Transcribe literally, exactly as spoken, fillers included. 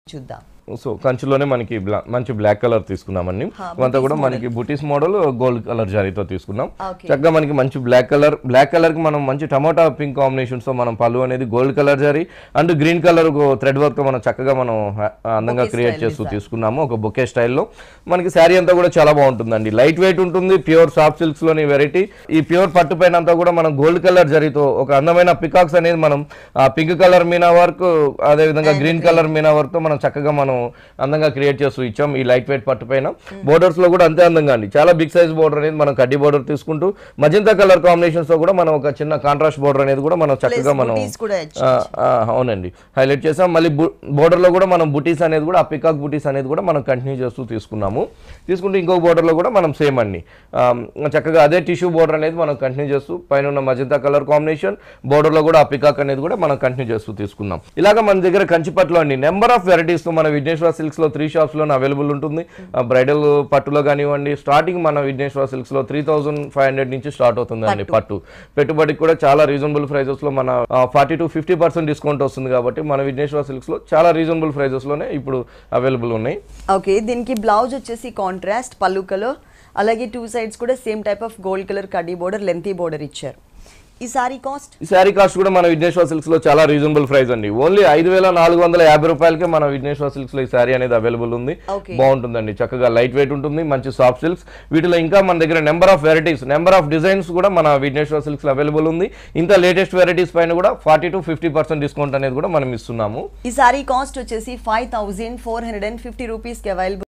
చూద్దాం. సో కంచులోనే మనకి మంచి బ్లాక్ కలర్ తీసుకున్నామండి. ఇవంతా కూడా మనకి బుటీస్ మోడల్ గోల్డ్ కలర్ జరీతో తీసుకున్నాం. చక్కగా మనకి మంచి బ్లాక్ కలర్ బ్లాక్ కలర్ కి మనం మంచి టమాటా పింక్ కాంబినేషన్స్ తో మనం పళ్ళు అనేది గోల్డ్ కలర్ జరీ and green colour thread work తో మనం చక్కగా మనం అందంగా క్రియేట్ చేస్తూ తీసుకున్నాము ఒక బొకే స్టైల్లో. మనకి శారీ అంతా కూడా చాలా బాగుంటుందండి. లైట్ వెయిట్ ఉంటుంది. ప్యూర్ సాఫ్ట్ సిల్క్స్ లోని వెరైటీ. ఈ ప్యూర్ పట్టు పైన అంతా కూడా మనం గోల్డ్ కలర్ జరీతో ఒక అందమైన పికాక్స్ అనేది మనం పింక్ కలర్ మీనా వర్క్ అదే విధంగా గ్రీన్ కలర్ మీనా వర్క్ తో మనం చక్కగా మనం అందంగా క్రియేట్ చేస్తూ ఇచ్చాం. ఈ లైట్ వెయిట్ పట్టు పైన బోర్డర్స్ లో కూడా అంతే అందంగా అండి. చాలా బిగ్ సైజ్ బోర్డర్ అనేది మనం కడ్డీ బోర్డర్ తీసుకుంటూ మజంతా కలర్ కాంబినేషన్స్ తో కూడా మనం ఒక చిన్న కాంట్రాస్ట్ బోర్డర్ అనేది కూడా మనం చక్కగా మనం అవునండి హైలైట్ చేసాం. మళ్ళీ బోర్డర్ లో కూడా మనం బుటీస్ అనేది కూడా ఆ పికాక్ బుటీస్ అనేది కూడా మనం కంటిన్యూ చేస్తూ తీసుకున్నాము. తీసుకుంటూ ఇంకొక బోర్డర్ లో కూడా మనం సేమ్ అండి చక్కగా అదే టిష్యూ బోర్డర్ అనేది మనం కంటిన్యూ చేస్తూ పైన ఉన్న మజంతా కలర్ కాంబినేషన్ బోర్డర్ లో కూడా ఆ పికాక్ అనేది కూడా మనం కంటిన్యూ చేస్తూ తీసుకున్నాం. ఇలాగ మన దగ్గర కంచిపట్లో అండి నెంబర్ ఆఫ్ వెరైటీస్ తో మన విఘ్నేశ్వర సిల్క్స్ లో త్రీ షాప్స్ లో అవైలబుల్ ఉంటుంది. బ్రైడల్ పట్టులో కానివ్వండి స్టార్టింగ్ మన విఘ్నేశ్వర సిల్క్స్ లో త్రీ థౌసండ్ ఫైవ్ హండ్రెడ్ నుంచి స్టార్ట్ అవుతుందండి పట్టు. పెట్టుబడికి కూడా చాలా రీజనబుల్ ప్రైజెస్ లో మన forty to fifty percent discount వస్తుంది కాబట్టి మన విఘ్నేశ్వర సిల్క్స్ లో చాలా రీజనబుల్ ప్రైజెస్ లోనే ఇప్పుడు అవైలబుల్ ఉన్నాయి. ఓకే, దీనికి బ్లౌజ్ వచ్చేసి కాంట్రాస్ట్ పళ్ళు కలర్, అలాగే టూ సైడ్స్ కూడా same type of gold colour కడ్డీ బోర్డర్ లెంతీ బోర్డర్ ఇచ్చారు. ఈ సారీ కాస్ట్ ఈ సారీ కాస్ట్ కూడా మన విఘ్నేశ్వర సిల్క్స్ లో చాలా రీజనబుల్ ప్రైస్ అండి. ఓన్లీ ఐదు వేల నాలుగు వందల యాభై రూపాయలకే మన విఘ్నేశ్వర సిల్క్స్ లో ఈ సారీ అనేది అవైలబుల్ ఉంది. బాగుంటుందండి. చక్కగా లైట్ వెయిట్ ఉంటుంది. మంచి సాఫ్ట్ సిల్క్స్. వీటిలో ఇంకా మన దగ్గర number of varieties number of designs కూడా మన విఘ్నేశ్వర సిల్క్స్ లో అవైలబుల్ ఉంది. ఇంత లేటెస్ట్ వెరైటీస్ పైన కూడా forty to fifty percent discount అనేది కూడా మనం ఇస్తున్నాము. ఈ సారీ కాస్ట్ వచ్చేసి five thousand four hundred and fifty rupees కి అవైలబుల్.